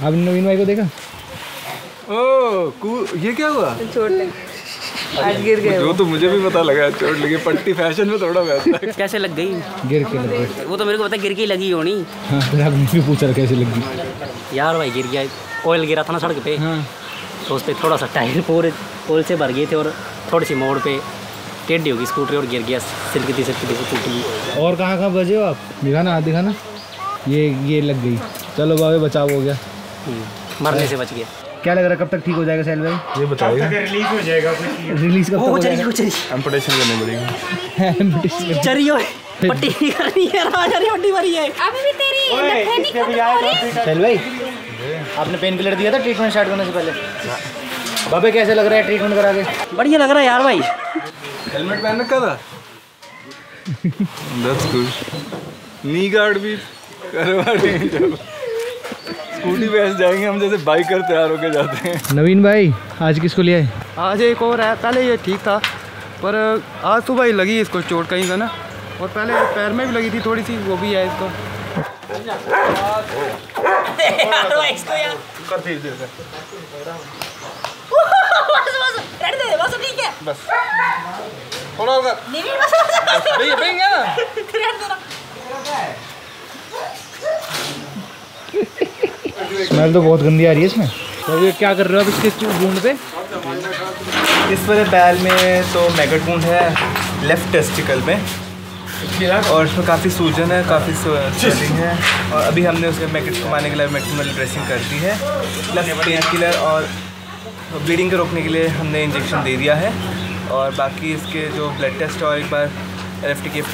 आपने नवीन भाई को देखा? ये क्या हुआ? चोट आज गिर गए। जो तो मुझे भी पता लगा चोट लगी, पट्टी फैशन में थोड़ा वैसा है। कैसे लग गई? गिर के लग गई। वो तो मेरे को पता गिर के लगी होनी। हाँ, फिर आपने भी पूछा कैसे लगी? यार भाई गिर गया, ऑयल गिरा था ना सड़क पे। हाँ। तो उस पर थोड़ा सा टायर पूरे ऑयल से भर गए थे और थोड़ी सी मोड़ पे टेढ़ी होगी स्कूटर और गिर गया, सिरकती से टूट गई। और कहाँ बजे हो आप? दिखाना, हाथ दिखाना। ये लग गई। चलो बाबे, बचाव हो गया, मरने से बच गया। क्या लग रहा है कब तक ठीक हो जाएगा साहिल भाई? ये बताइए। रिलीज हो जाएगा। रिलीज कब तक हो जाएगा? एम्पुटेशन करनी पड़ेगी। चरियो पट्टी करनी है, पट्टी भरी है अभी भी तेरी। साहिल भाई, आपने पेन किलर दिया था ट्रीटमेंट स्टार्ट करने से पहले? बाबे कैसे लग रहा है ट्रीटमेंट करा के? बढ़िया लग रहा है यार भाई। हेलमेट पहन रखा था? That's good. नी गार्ड भी करवा देंगे। स्कूटी पे ऐसे जाएंगे हम जैसे बाइकर तैयार होके जाते हैं। नवीन भाई, आज किसको लिया है? आज एक और है, पहले ये ठीक था पर आज सुबह ही लगी इसको चोट कहीं का ना, और पहले पैर में भी लगी थी थोड़ी सी, वो भी है इसको। बस थोड़ा होगा स्मेल तो बहुत गंदी आ रही है इसमें। तो ये क्या कर रहे हो अब इसके वुंड पे? इस वाले बैल में तो मैगट वुंड है लेफ्ट टेस्टिकल में, और उसमें काफ़ी सूजन है, काफ़ी स्वेलिंग है, और अभी हमने उसके मैगट को मारने के लिए मैक्सिमल ड्रेसिंग कर दी है, प्लस पेन किलर और ब्लीडिंग को रोकने के लिए हमने इंजेक्शन दे दिया है। और बाकी इसके जो ब्लड टेस्ट और एक बार LFT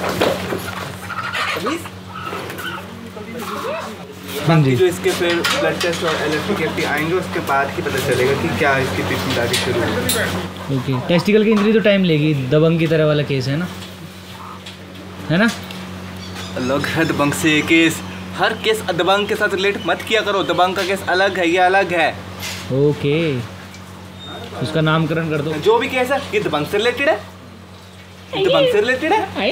हाँ जी, जो इसके फिर ब्लड टेस्ट और LFT आएंगे, उसके बाद ही पता चलेगा कि क्या इसकी ट्रीटमेंट आगे शुरू होगी। ओके। टेस्टिकल की इंजरी तो टाइम लेगी, दबंग की तरह वाला केस है ना, है ना? अलग है दबंग से ये केस, हर केस दबंग के साथ रिलेट मत किया करो, दबंग का केस अलग है, ये अलग है। ओके, उसका नामकरण कर दो। जो भी केस है ये दबंग से रिलेटेड है, दबंग से रिलेटेड है।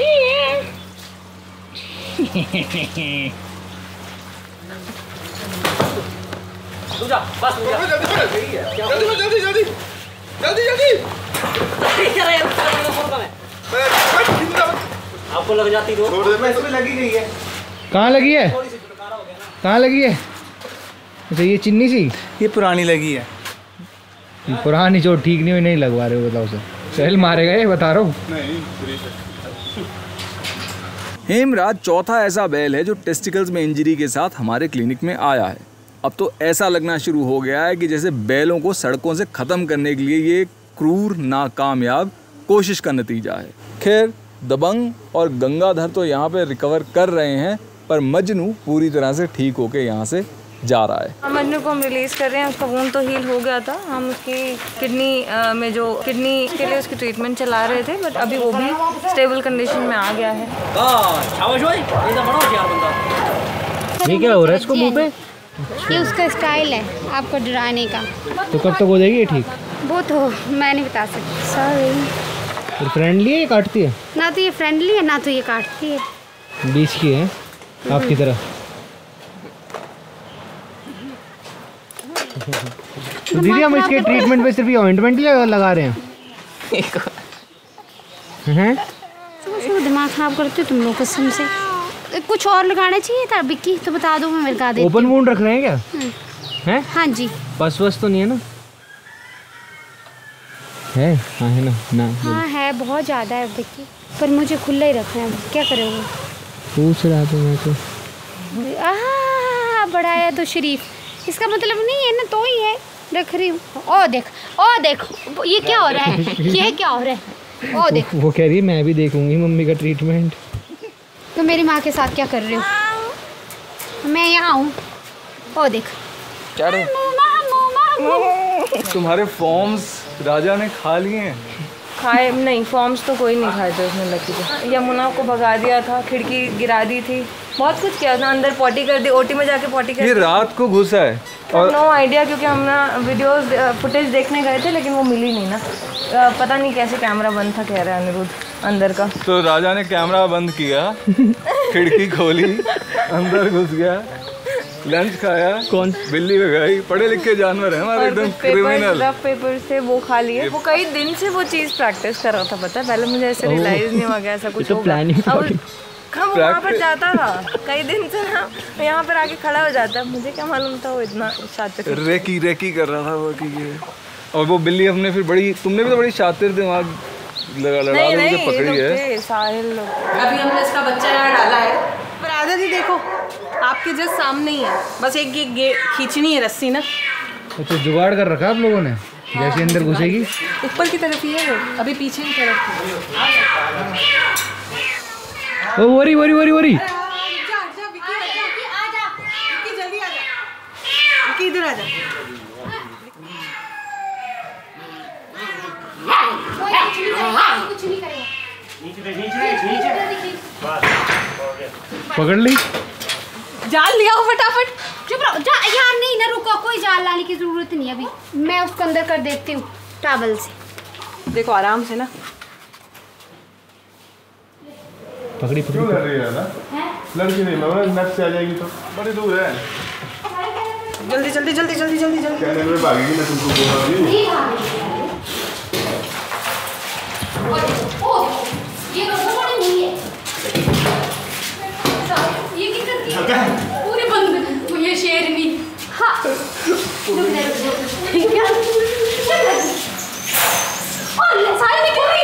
बस आपको लग जाती तो इसमें लगी गई है। कहाँ लगी है? कहाँ लगी है? अच्छा, ये चिन्नी सी, ये पुरानी लगी है। पुरानी चोट ठीक नहीं हुई, नहीं लगवा रहे हो? बताओ सर, सहल मारेगा ये, बता रहा हूँ। हेमराज चौथा ऐसा बैल है जो टेस्टिकल्स में इंजरी के साथ हमारे क्लिनिक में आया है। अब तो ऐसा लगना शुरू हो गया है कि जैसे बैलों को सड़कों से ख़त्म करने के लिए ये क्रूर नाकामयाब कोशिश का नतीजा है। खैर, दबंग और गंगाधर तो यहाँ पे रिकवर कर रहे हैं, पर मजनू पूरी तरह से ठीक होके यहाँ से जा रहा है। मजनू को हम रिलीज कर रहे हैं, उसका वुंड तो हील हो गया था। हम उसकी किडनी में जो किडनी के लिए उसकी ट्रीटमेंट चला रहे थे, बट अभी वो भी स्टेबल कंडीशन में आ गया है। ये क्या हो रहा है इसको मुँह पे? ये उसका स्टाइल है आपको डराने का। तो कब तक हो जाएगी ये ठीक? वो तो मैं नहीं बता सकती, सॉरी। तो फ्रेंडली है ये काटती है? ना तो ये फ्रेंडली है ना तो ये काटती है। बीच की है आपकी तरह। तो दीदी, हम इसके ट्रीटमेंट पे सिर्फ ये ऑइंटमेंट ही लगा रहे हैं? हैं? सुबह दिमाग खराब करते हो तुम लोग कसम से। कुछ और लगाना चाहिए था बिक्की, तो बता दो, मैं लगा देती। ओपन वुंड रख रहे हैं क्या? हैं? हाँ जी। पस वस तो नहीं है ना? है? हाँ है ना? ना हाँ है, बहुत ज़्यादा है बिक्की, पर मुझे खुला ही रखना है, क्या करोगे? पूछ रहा था मैं तो। बढ़ाया तो शरीफ, इसका मतलब नहीं है ना, तो ही है, रख रही हूँ। ओ देख, ये क्या हो रहा है? ये क्या हो रहा है? ओ देख, वो कह रही है मैं भी देखूंगी मम्मी का ट्रीटमेंट। तो मेरी माँ के साथ क्या कर रहे हो? मैं यहाँ हूँ, ओ देख। क्या रे? तुम्हारे फॉर्म्स राजा ने खा लिए हैं? खाए नहीं, फॉर्म्स तो कोई नहीं खाए थे उसने लकी को। यमुना को भगा दिया था, खिड़की गिरा दी थी, बहुत कुछ किया था, अंदर पॉटी कर दी, ओटी में जाके पॉटी कर दी। ये रात को घुसा है और नो आइडिया, क्योंकि हम ना वीडियोस फुटेज देखने गए थे, लेकिन वो मिली नहीं ना। पता नहीं कैसे कैमरा बंद था, कह रहा है अनिरुद्ध अंदर का। तो राजा ने कैमरा बंद किया, खिड़की खोली, अंदर घुस गया लंच खाया, कौन? बिल्ली भगाई, पढ़े लिखे जानवर है हमारे, एकदम क्रिमिनल। रफ पेपर से वो खा लिए। वो कई दिन से वो चीज़ प्रैक्टिस कर रहा था, पता है। पहले मुझे ऐसे रियलाइज नहीं हो गया ऐसा कुछ होगा। अब हम वहाँ पर जाता था कई दिन से ना, यहाँ पर आके खड़ा हो जाता। मुझे क्या मालूम था वो इतना शातिर। रेकी कर रहा था वो कि ये, और वो बिल्ली हमने फिर बड़ी, तुमने भी तो बड़ी शातिर दिमाग लड़ा पकड़ी है। साहिल लोग अभी हमने इसका बच्चा यहाँ डाला है, पर आदत ही देखो आपके जस्ट सामने ही है, बस एक ये खींचनी है रस्सी ना। तो जुगाड़ कर रखा आप लोगों ने, जैसे अंदर घुसेगी ऊपर की तरफ ही है वो, अभी पीछे की तरफ। ओ वरी वरी वरी वरी इधर आ जा। कुछ नहीं करेगा। पकड़ ली, जाल लिया हो फटाफट। चुप रहो जा यार, नहीं ना रुको, कोई जाल लाने की जरूरत नहीं अभी, मैं उसको अंदर कर देती हूँ टॉवल से। देखो आराम से ना, पकड़ी क्यों लड़ रही है ना? लड़की नहीं लग रहा, नेट से आ जाएगी तो बड़ी दूर है। जल्दी जल्दी जल्दी जल्दी जल्दी जल्दी। चैनल में भागेगी, मैं तुमको बोल रहा हूँ। ये बड़ी नहीं है, ये क्या करती है? पूरे बंद, ये शेरनी। हाँ और सारी निकल गई।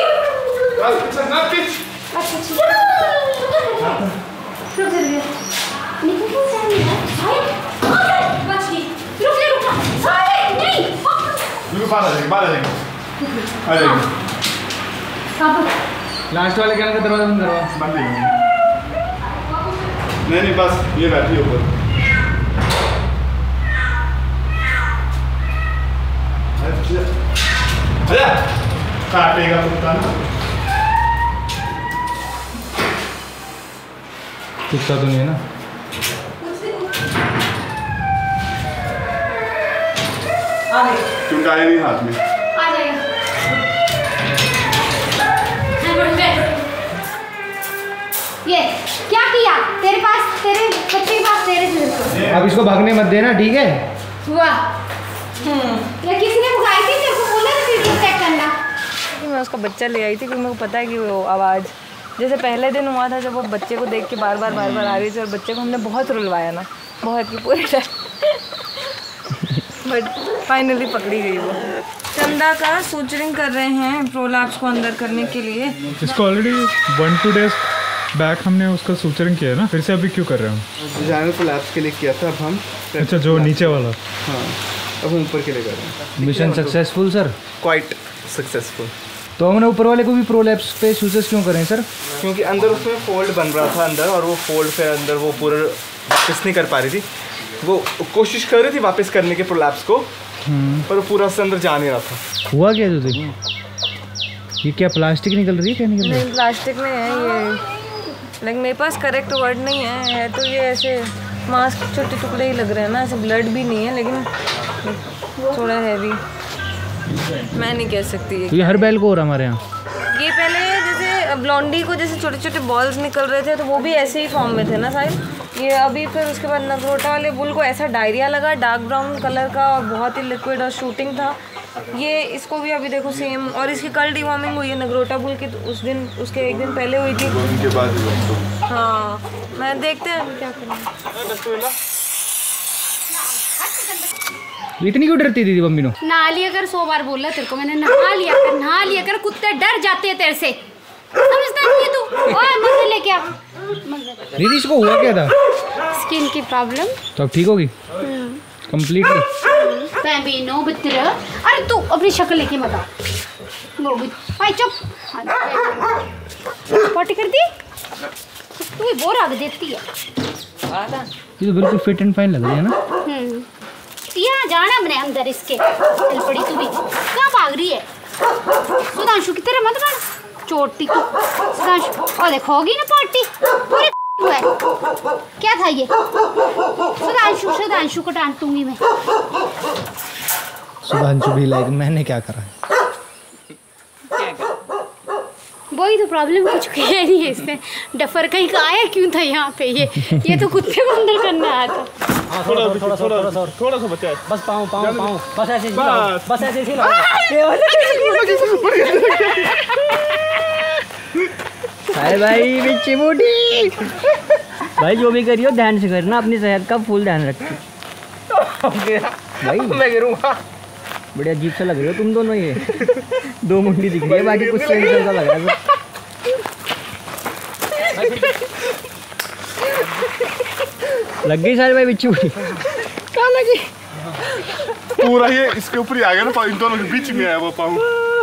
लास्ट वाले क्या दरवाजा बंद करवा, बंद नहीं बस ये बैठी ऊपर। अच्छा काटेगा कुत्ता ना, कुत्ता तो नहीं है ना। चुंगाए नहीं हाथ में। आ जाएगा। ये क्या किया तेरे पास, तेरे बच्चे के पास, तेरे से अब इसको भागने मत देना, ठीक है? हुआ या किसने भगाई थी? तेरे को बोला था वीडियो चेक करना। मैं उसका बच्चा ले आई थी क्योंकि मेरे को पता है कि वो आवाज़ जैसे पहले दिन हुआ था जब वो बच्चे को देख के बार बार आ रही थी, और बच्चे को हमने बहुत रुलवाया ना, बहुत ही पूरे टाइम, बट फाइनली पकड़ी गई वो। चंदा का सूचरिंग कर रहे हैं प्रोलैप्स को अंदर करने के लिए। इसको ऑलरेडी 1-2 डेज बैक हमने उसका सूचरिंग किया है ना, फिर से अभी क्यों कर रहे हैं? डिजाइनर प्रोलैप्स के लिए किया था, अब हम अच्छा जो नीचे वाला। हाँ अब हम ऊपर के लिए कर रहे हैं। Mission successful sir, quite successful. तो हमने ऊपर वाले को भी प्रोलैप्स पे सूचर्स क्यों करें सर? क्योंकि अंदर उसमें फोल्ड बन रहा था अंदर, और वो फोल्ड पे अंदर वो पूरा वापस नहीं कर पा रही थी। वो कोशिश कर रही थी वापस करने के प्रोलैप्स को, पर वो पूरा उससे अंदर जा नहीं रहा था। हुआ क्या तुझे? ये क्या प्लास्टिक निकल रही है? क्या निकल रही है? नहीं प्लास्टिक में है ये, लेकिन मेरे पास करेक्ट वर्ड नहीं है तो ये ऐसे मांस के छोटे टुकड़े ही लग रहे हैं ना, ऐसे ब्लड भी नहीं है, लेकिन थोड़ा हैवी, मैं नहीं कह सकती। तो ये हर बैल को हो रहा हमारे यहाँ। ये पहले जैसे ब्लॉन्डी को जैसे छोटे छोटे बॉल्स निकल रहे थे तो वो भी ऐसे ही फॉर्म में थे ना शायद। ये अभी फिर उसके बाद नगरोटा वाले बुल को ऐसा डायरिया लगा, डार्क ब्राउन कलर का और बहुत ही लिक्विड और शूटिंग था। ये इसको भी अभी देखो सेम, और इसकी कल डिवॉर्मिंग हुई है नगरोटा बुल की, तो उस दिन उसके एक दिन पहले हुई थी। उनके बाद हाँ मैं देखते हैं अभी क्या करें। इतनी क्यों डरती दीदी मम्मी नो? नहा लिया कर, 100 बार बोला तेरे को मैंने, नहा लिया कर, कुत्ते डर जाते हैं तेरे से, समझता नहीं है तू? ओए मंदिर लेके आ। दीदी इसको हुआ क्या था? स्किन की प्रॉब्लम। तो अब ठीक होगी कंप्लीटली? नो बित्र, अरे तू अपनी शक्ल लेके मत आ। भाई चुप, पॉटी कर दी तू, वो रख देती है। ये तो बिल्कुल फिट एंड फाइन लग रही है ना। यहाँ जाना मैंने अंदर इसके, चल पड़ी तू भी, कहाँ भाग रही है? सुधांशु की तरह मत कर, चोटी तू सुधांशु। और देखो होगी ना पार्टी पूरी है। क्या था ये? सुधांशु को डांटूंगी मैं। सुधांशु भी लाइक, मैंने क्या करा? वही तो प्रॉब्लम, कुछ कह नहीं है इसमें। डफर कहीं का आया क्यों था यहाँ पे? ये तो कुत्ते को अंदर करने आया था। थोड़ा सा बचा है। बस पाँव बस ऐसे बस ऐसे ही भाई बिच्छी बूटी। भाई जो भी करियो ध्यान से करना, अपनी सेहत का फुल ध्यान रखिए भाई। मैं गिरूंगा। बड़े अजीब सा लग रहे हो तुम दोनों, ये दो मुंडी दिख रही है, बाकी कुछ सेंसर सा लग रहा है। लग गई सारे भाई बिच्छू कहाँ लगी? पूरा ये इसके ऊपर ही आ गया ना, इन दोनों के बीच में आया वो पाँव।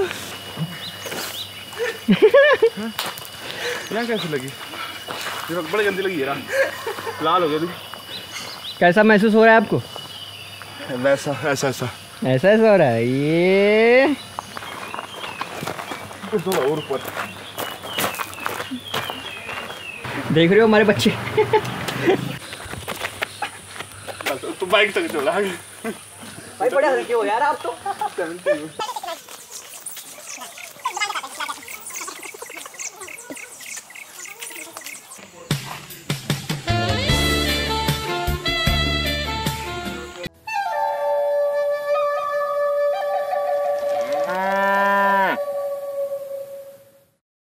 यहाँ कैसे लगी? बड़ी गंदी लगी है, लाल हो गया। कैसा महसूस हो रहा है आपको? वैसा ऐसा हो रहा है ये। थोड़ा और ऊपर देख रहे हो हमारे बच्चे। तो बाइक तक चला भाई बड़े हल्के हो यार आप तो।